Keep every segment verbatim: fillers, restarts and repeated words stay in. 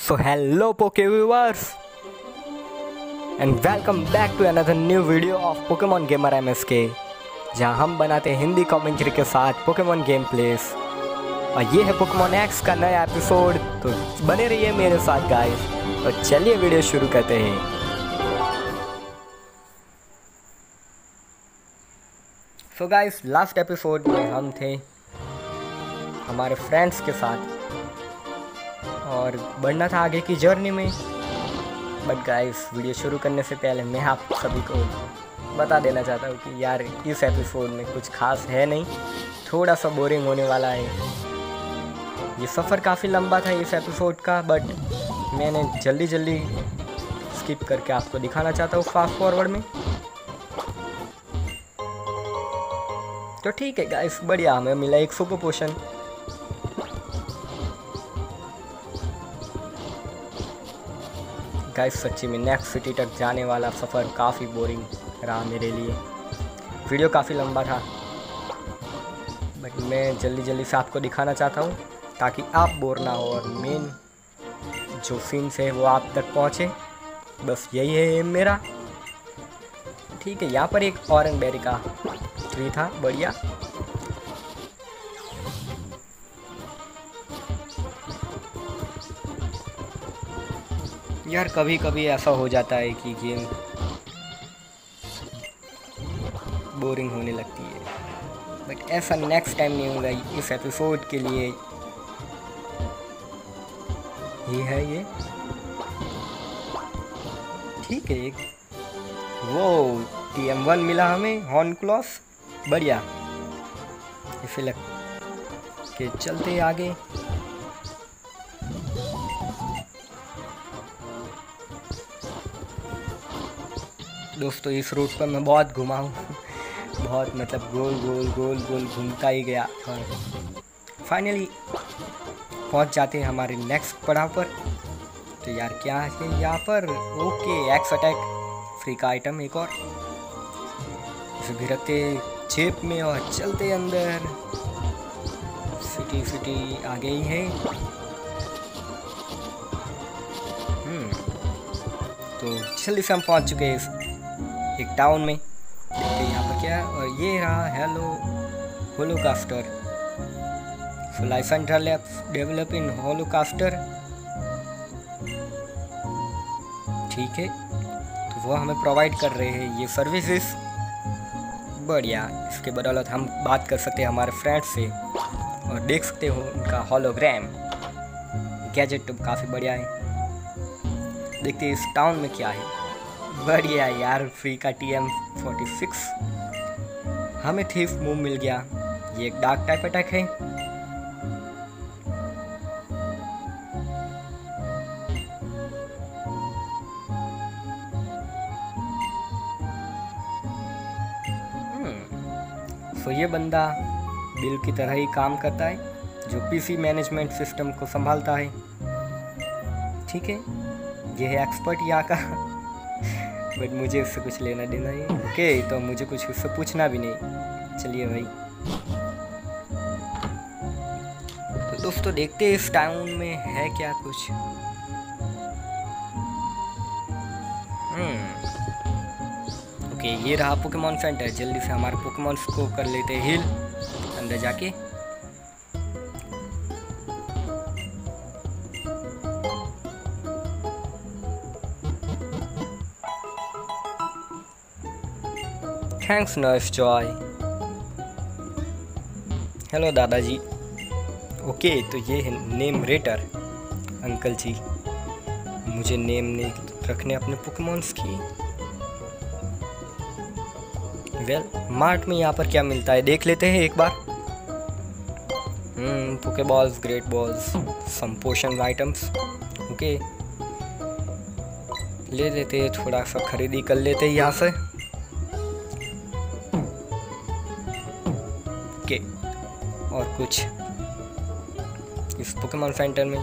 So hello Poke viewers and welcome back to another new video of Pokemon Gamer M S K, जहां हम बनाते हैं Hindi commentary के साथ पोकेमॉन गेम प्लेस। और ये है पोकेमॉन एक्स का नया एपिसोड, तो बने रहिए मेरे साथ गाइस। तो चलिए वीडियो शुरू करते हैं। सो गाइस, लास्ट एपिसोड में हम थे हमारे फ्रेंड्स के साथ और बढ़ना था आगे की जर्नी में। बट गाइस, वीडियो शुरू करने से पहले मैं आप सभी को बता देना चाहता हूँ कि यार इस एपिसोड में कुछ खास है नहीं, थोड़ा सा बोरिंग होने वाला है। ये सफ़र काफ़ी लंबा था इस एपिसोड का, बट मैंने जल्दी जल्दी स्किप करके आपको दिखाना चाहता हूँ फास्ट फॉरवर्ड में। तो ठीक है गाइस, बढ़िया, हमें मिला एक सुपर पोशन। गाइस सच्ची में नेक्स्ट सिटी तक जाने वाला सफ़र काफ़ी बोरिंग रहा मेरे लिए। वीडियो काफ़ी लंबा था, बट मैं जल्दी जल्दी से आपको दिखाना चाहता हूँ ताकि आप बोर ना हो और मेन जो सीन्स है वो आप तक पहुँचे। बस यही है एम मेरा। ठीक है, यहाँ पर एक ऑरेंज बेरी का ट्री था, बढ़िया। यार कभी कभी ऐसा हो जाता है कि गेम बोरिंग होने लगती है, बट ऐसा नेक्स्ट टाइम नहीं होगा। इस एपिसोड के लिए ये है ये ठीक है। एक वो टी एम वन मिला हमें, हॉर्न क्लॉस, बढ़िया। इसे लग के चलते आगे। दोस्तों इस रूट पर मैं बहुत घुमा हूँ बहुत, मतलब गोल गोल गोल गोल घूमता ही गया और फाइनली पहुँच जाते हैं हमारे नेक्स्ट पड़ाव पर। तो यार क्या है यहाँ पर? ओके, एक्स अटैक फ्री का आइटम एक और। इसे भी रखते जेब में और चलते अंदर। सिटी सिटी आ गई है। हम्म तो जल्दी से हम पहुँच चुके हैं एक टाउन में। देखते हैं यहाँ पर क्या है। और ये रहा hello holocaster. So license develop in holocaster. ठीक है, तो वो हमें प्रोवाइड कर रहे हैं ये सर्विसेज, बढ़िया। इसके बदौलत हम बात कर सकते हैं हमारे फ्रेंड्स से और देख सकते हो उनका होलोग्राम। गैजेट तो काफ़ी बढ़िया है। देखते हैं इस टाउन में क्या है। बढ़िया यार, फ्री का टी एम फोर्टी सिक्स। हमें थीफ मूव मिल गया। ये एक डार्क टाइप अटैक है। हम्म सो ये बंदा बिल की तरह ही काम करता है, जो पीसी मैनेजमेंट सिस्टम को संभालता है। ठीक है, ये है एक्सपर्ट यहाँ का बट मुझे उससे कुछ लेना देना ही। ओके, तो मुझे कुछ उससे पूछना भी नहीं। चलिए भाई। तो दोस्तों देखते हैं इस टाउन में है क्या कुछ। हम्म ओके, ये रहा पोकेमॉन सेंटर। जल्दी से हमारे पोकेमॉन्स को कर लेते हैं हील अंदर जाके। Thanks nurse Joy. हेलो दादाजी। ओके, तो ये है नेम रेटर अंकल जी। मुझे नेम नहीं रखने अपने पोकेमॉन्स की। वेल, मार्ट में यहाँ पर क्या मिलता है देख लेते हैं एक बार। Hmm poke balls, great balls, some potion items. Okay, ले लेते हैं, थोड़ा सा खरीदी कर लेते हैं यहाँ से। के और कुछ इस पोकेमॉन सेंटर में।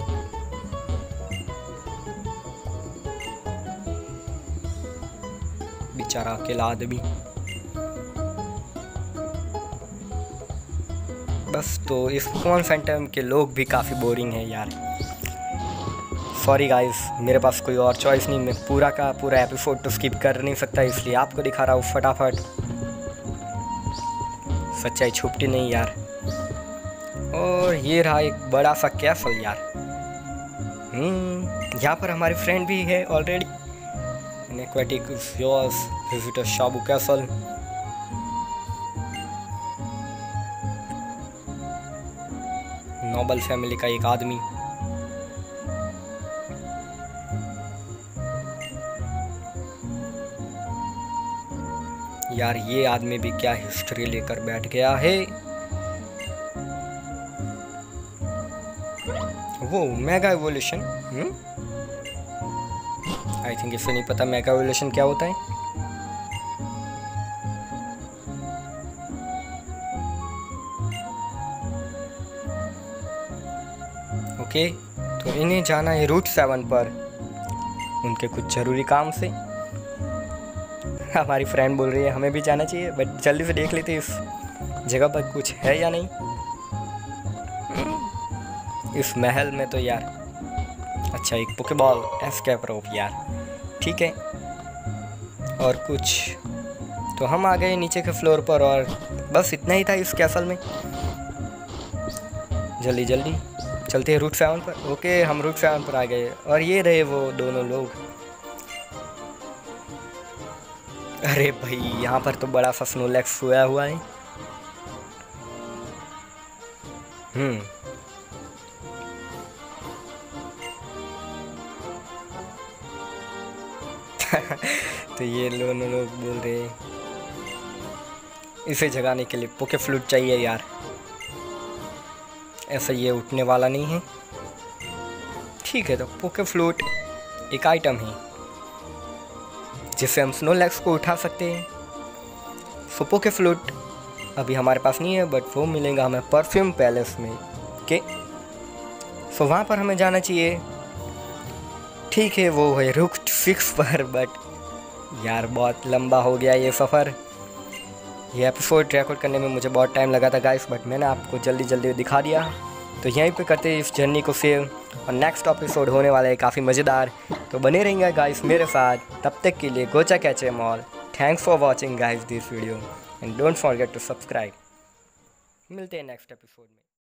बेचारा अकेला आदमी। बस, तो इस पोकेमॉन सेंटर के लोग भी काफ़ी बोरिंग हैं यार। सॉरी गाइस, मेरे पास कोई और चॉइस नहीं, मैं पूरा का पूरा एपिसोड तो स्किप कर नहीं सकता, इसलिए आपको दिखा रहा हूँ फटाफट। सच्चाई छुपती नहीं यार। और ये रहा एक बड़ा सा कैसल यार। हम्म यहाँ पर हमारी फ्रेंड भी है already. An aquatic viewers visit Shabboneau castle. Noble family का एक आदमी। यार ये आदमी भी क्या हिस्ट्री लेकर बैठ गया है। वो mega evolution. Hmm I think इसे नहीं पता मेगा एवोल्यूशन क्या होता है। ओके तो इन्हें जाना है रूट सेवन पर उनके कुछ ज़रूरी काम से। हमारी फ्रेंड बोल रही है हमें भी जाना चाहिए, बट जल्दी से देख लेते इस जगह पर कुछ है या नहीं। इस महल में तो यार अच्छा एक पोकेबॉल एस्केप रोप यार, ठीक है। और कुछ तो हम आ गए नीचे के फ्लोर पर और बस इतना ही था इस कैसल में। जल्दी जल्दी चलते हैं रूट सेवन पर। ओके हम रूट सेवन पर आ गए और ये रहे वो दोनों लोग। अरे भाई यहाँ पर तो बड़ा सा स्नोलैक्स सोया हुआ है। हम्म तो ये दोनों लोग बोल रहे इसे जगाने के लिए पोके फ्लूट चाहिए यार। ऐसा ये उठने वाला नहीं है, ठीक है। तो पोके फ्लूट एक आइटम है जिससे हम स्नोलैक्स को उठा सकते हैं। सो पोके फ्लूट अभी हमारे पास नहीं है, बट वो मिलेगा हमें परफ्यूम पैलेस में। ओके सो वहाँ पर हमें जाना चाहिए, ठीक है। वो है रूट सिक्स पर, बट यार बहुत लंबा हो गया ये सफ़र। ये एपिसोड रिकॉर्ड करने में मुझे बहुत टाइम लगा था गाइस, बट मैंने आपको जल्दी जल्दी दिखा दिया। तो यहीं पे करते हैं इस जर्नी को सेव, और नेक्स्ट एपिसोड होने वाला है काफ़ी मज़ेदार। तो बने रहेंगे गाइस मेरे साथ, तब तक के लिए गोचा catch am all. Thanks for watching guys this video and don't forget to subscribe. मिलते हैं नेक्स्ट एपिसोड में।